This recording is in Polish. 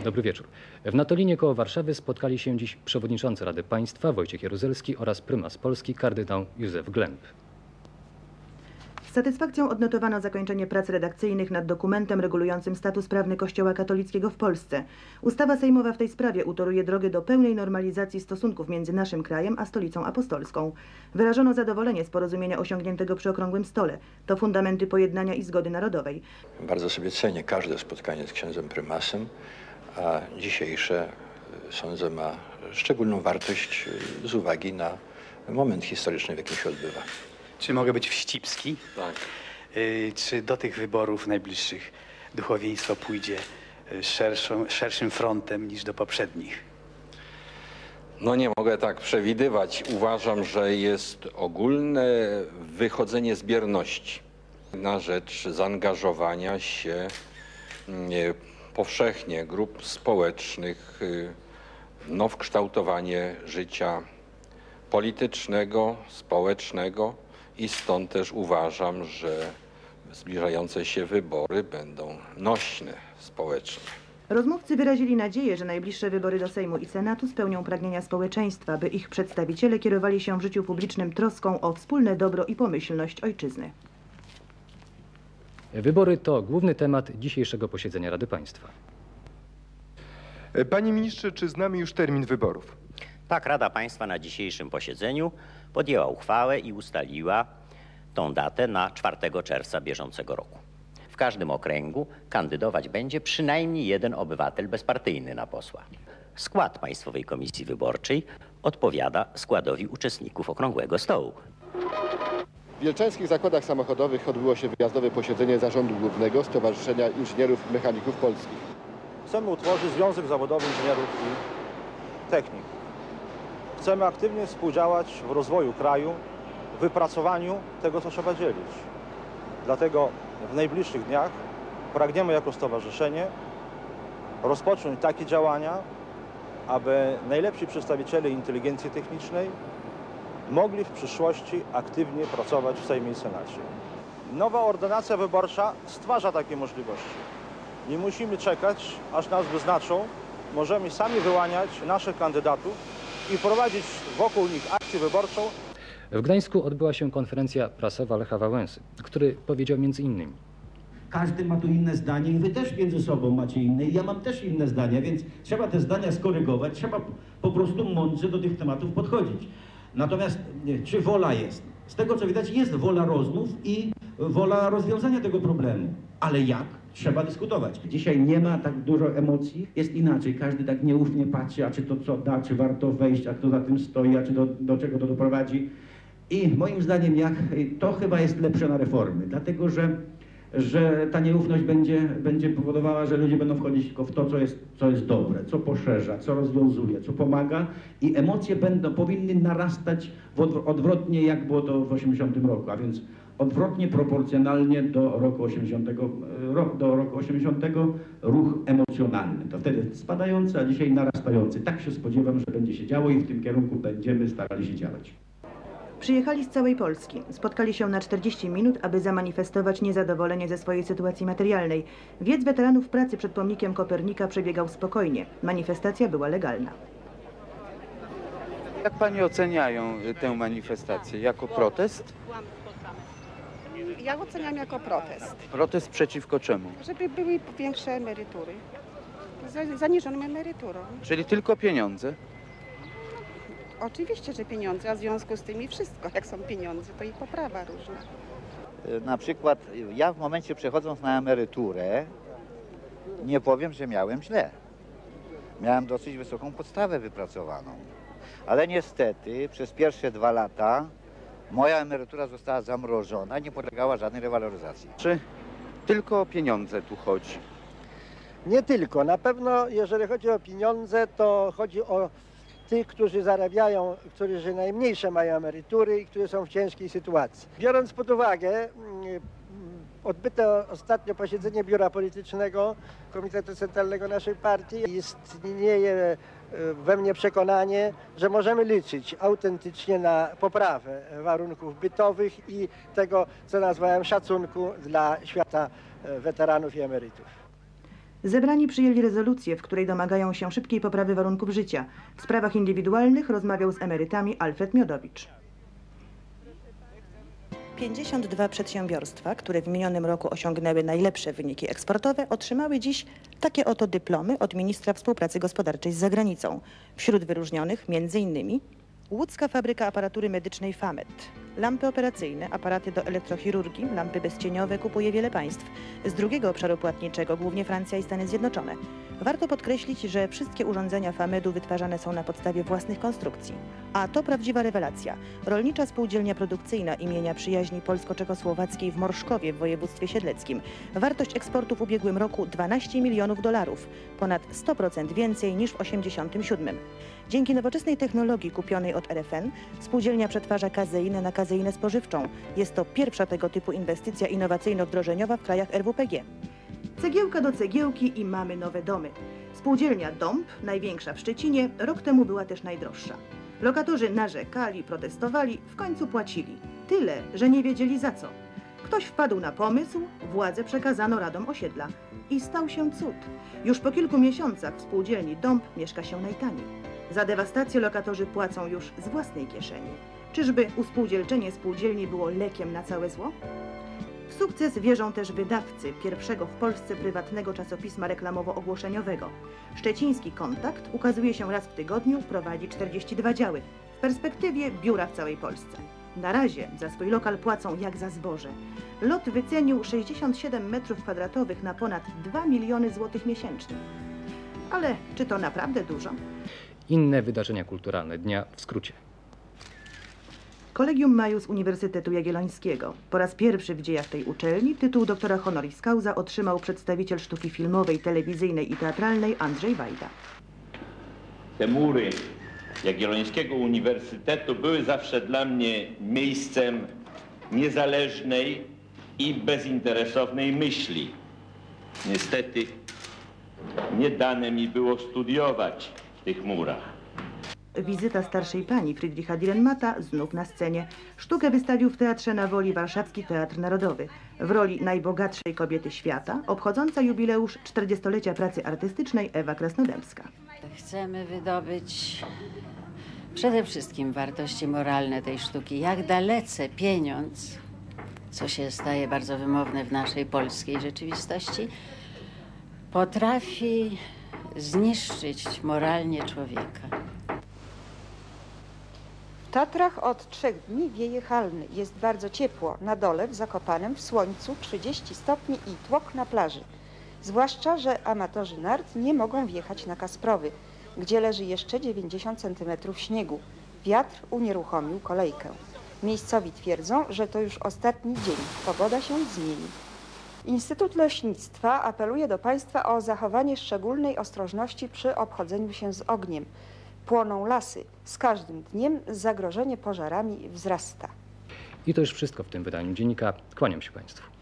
Dobry wieczór. W Natolinie koło Warszawy spotkali się dziś przewodniczący Rady Państwa Wojciech Jaruzelski oraz prymas Polski kardynał Józef Glemp. Z satysfakcją odnotowano zakończenie prac redakcyjnych nad dokumentem regulującym status prawny Kościoła katolickiego w Polsce. Ustawa sejmowa w tej sprawie utoruje drogę do pełnej normalizacji stosunków między naszym krajem a Stolicą Apostolską. Wyrażono zadowolenie z porozumienia osiągniętego przy okrągłym stole. To fundamenty pojednania i zgody narodowej. Bardzo sobie cenię każde spotkanie z księdzem prymasem, a dzisiejsze, sądzę, ma szczególną wartość z uwagi na moment historyczny, w jakim się odbywa. Czy mogę być wścibski? Tak. Czy do tych wyborów najbliższych duchowieństwo pójdzie szerszym frontem niż do poprzednich? No nie mogę tak przewidywać. Uważam, że jest ogólne wychodzenie z bierności na rzecz zaangażowania się powszechnie grup społecznych w kształtowanie życia politycznego, społecznego i stąd też uważam, że zbliżające się wybory będą nośne społecznie. Rozmówcy wyrazili nadzieję, że najbliższe wybory do Sejmu i Senatu spełnią pragnienia społeczeństwa, by ich przedstawiciele kierowali się w życiu publicznym troską o wspólne dobro i pomyślność ojczyzny. Wybory to główny temat dzisiejszego posiedzenia Rady Państwa. Panie ministrze, czy znamy już termin wyborów? Tak, Rada Państwa na dzisiejszym posiedzeniu podjęła uchwałę i ustaliła tą datę na 4 czerwca bieżącego roku. W każdym okręgu kandydować będzie przynajmniej jeden obywatel bezpartyjny na posła. Skład Państwowej Komisji Wyborczej odpowiada składowi uczestników Okrągłego Stołu. W Wielczańskich Zakładach Samochodowych odbyło się wyjazdowe posiedzenie Zarządu Głównego Stowarzyszenia Inżynierów i Mechaników Polskich. Chcemy utworzyć Związek Zawodowy Inżynierów i Techników. Chcemy aktywnie współdziałać w rozwoju kraju, w wypracowaniu tego, co trzeba dzielić. Dlatego w najbliższych dniach pragniemy jako stowarzyszenie rozpocząć takie działania, aby najlepsi przedstawiciele inteligencji technicznej mogli w przyszłości aktywnie pracować w Sejmie i Senacie. Nowa ordynacja wyborcza stwarza takie możliwości. Nie musimy czekać, aż nas wyznaczą. Możemy sami wyłaniać naszych kandydatów i prowadzić wokół nich akcję wyborczą. W Gdańsku odbyła się konferencja prasowa Lecha Wałęsy, który powiedział między innymi: każdy ma tu inne zdanie i wy też między sobą macie inne i ja mam też inne zdania, więc trzeba te zdania skorygować, trzeba po prostu mądrze do tych tematów podchodzić. Natomiast czy wola jest? Z tego co widać jest wola rozmów i wola rozwiązania tego problemu. Ale jak? Trzeba dyskutować. Dzisiaj nie ma tak dużo emocji, jest inaczej. Każdy tak nieufnie patrzy, a czy to co da, czy warto wejść, a kto za tym stoi, a czy do czego to doprowadzi. I moim zdaniem to chyba jest lepsze na reformy, dlatego że ta nieufność będzie powodowała, że ludzie będą wchodzić tylko w to, co jest dobre, co poszerza, co rozwiązuje, co pomaga i emocje powinny narastać odwrotnie, jak było to w 80 roku, a więc odwrotnie, proporcjonalnie do roku 80, ruch emocjonalny. To wtedy spadający, a dzisiaj narastający. Tak się spodziewam, że będzie się działo i w tym kierunku będziemy starali się działać. Przyjechali z całej Polski. Spotkali się na 40 minut, aby zamanifestować niezadowolenie ze swojej sytuacji materialnej. Wiec weteranów pracy przed pomnikiem Kopernika przebiegał spokojnie. Manifestacja była legalna. Jak pani oceniają tę manifestację? Jako protest? Ja oceniam jako protest. Protest przeciwko czemu? Żeby były większe emerytury. Zaniżoną emeryturą. Czyli tylko pieniądze? Oczywiście, że pieniądze, a w związku z tym i wszystko. Jak są pieniądze, to i poprawa różna. Na przykład ja w momencie przechodząc na emeryturę nie powiem, że miałem źle. Miałem dosyć wysoką podstawę wypracowaną. Ale niestety przez pierwsze 2 lata moja emerytura została zamrożona, nie podlegała żadnej rewaloryzacji. Czy tylko o pieniądze tu chodzi? Nie tylko. Na pewno jeżeli chodzi o pieniądze, to chodzi o tych, którzy zarabiają, którzy najmniejsze mają emerytury i którzy są w ciężkiej sytuacji. Biorąc pod uwagę odbyte ostatnio posiedzenie Biura Politycznego Komitetu Centralnego naszej partii, istnieje we mnie przekonanie, że możemy liczyć autentycznie na poprawę warunków bytowych i tego, co nazwałem, szacunku dla świata weteranów i emerytów. Zebrani przyjęli rezolucję, w której domagają się szybkiej poprawy warunków życia. W sprawach indywidualnych rozmawiał z emerytami Alfred Miodowicz. 52 przedsiębiorstwa, które w minionym roku osiągnęły najlepsze wyniki eksportowe, otrzymały dziś takie oto dyplomy od ministra współpracy gospodarczej z zagranicą. Wśród wyróżnionych m.in. łódzka fabryka aparatury medycznej Famet. Lampy operacyjne, aparaty do elektrochirurgii, lampy bezcieniowe kupuje wiele państw. Z drugiego obszaru płatniczego głównie Francja i Stany Zjednoczone. Warto podkreślić, że wszystkie urządzenia Famedu wytwarzane są na podstawie własnych konstrukcji. A to prawdziwa rewelacja. Rolnicza spółdzielnia produkcyjna imienia przyjaźni polsko-czechosłowackiej w Morszkowie w województwie siedleckim. Wartość eksportu w ubiegłym roku $12 milionów, ponad 100% więcej niż w 1987. Dzięki nowoczesnej technologii kupionej od RFN spółdzielnia przetwarza kazeinę na kazeinę spożywczą. Jest to pierwsza tego typu inwestycja innowacyjno-wdrożeniowa w krajach RWPG. Cegiełka do cegiełki i mamy nowe domy. Spółdzielnia Dąb, największa w Szczecinie, rok temu była też najdroższa. Lokatorzy narzekali, protestowali, w końcu płacili. Tyle, że nie wiedzieli za co. Ktoś wpadł na pomysł, władzę przekazano radom osiedla. I stał się cud. Już po kilku miesiącach w spółdzielni Dąb mieszka się najtaniej. Za dewastację lokatorzy płacą już z własnej kieszeni. Czyżby uspółdzielczenie spółdzielni było lekiem na całe zło? W sukces wierzą też wydawcy pierwszego w Polsce prywatnego czasopisma reklamowo-ogłoszeniowego. Szczeciński Kontakt ukazuje się raz w tygodniu, prowadzi 42 działy. W perspektywie biura w całej Polsce. Na razie za swój lokal płacą jak za zboże. Lot wycenił 67 m2 na ponad 2 miliony złotych miesięcznie. Ale czy to naprawdę dużo? Inne wydarzenia kulturalne dnia w skrócie. Collegium Maius Uniwersytetu Jagiellońskiego. Po raz pierwszy w dziejach tej uczelni tytuł doktora honoris causa otrzymał przedstawiciel sztuki filmowej, telewizyjnej i teatralnej Andrzej Wajda. Te mury Jagiellońskiego Uniwersytetu były zawsze dla mnie miejscem niezależnej i bezinteresownej myśli. Niestety nie dane mi było studiować w tych murach. Wizyta starszej pani Friedricha Dürrenmatta znów na scenie. Sztukę wystawił w Teatrze na Woli Warszawski Teatr Narodowy. W roli najbogatszej kobiety świata, obchodząca jubileusz 40-lecia pracy artystycznej Ewa Krasnodębska. Chcemy wydobyć przede wszystkim wartości moralne tej sztuki. Jak dalece pieniądz, co się staje bardzo wymowne w naszej polskiej rzeczywistości, potrafi zniszczyć moralnie człowieka. W Tatrach od 3 dni wieje halny. Jest bardzo ciepło. Na dole w Zakopanem w słońcu 30 stopni i tłok na plaży. Zwłaszcza, że amatorzy nart nie mogą wjechać na Kasprowy, gdzie leży jeszcze 90 cm śniegu. Wiatr unieruchomił kolejkę. Miejscowi twierdzą, że to już ostatni dzień. Pogoda się zmieni. Instytut Leśnictwa apeluje do państwa o zachowanie szczególnej ostrożności przy obchodzeniu się z ogniem. Płoną lasy. Z każdym dniem zagrożenie pożarami wzrasta. I to już wszystko w tym wydaniu dziennika. Kłaniam się Państwu.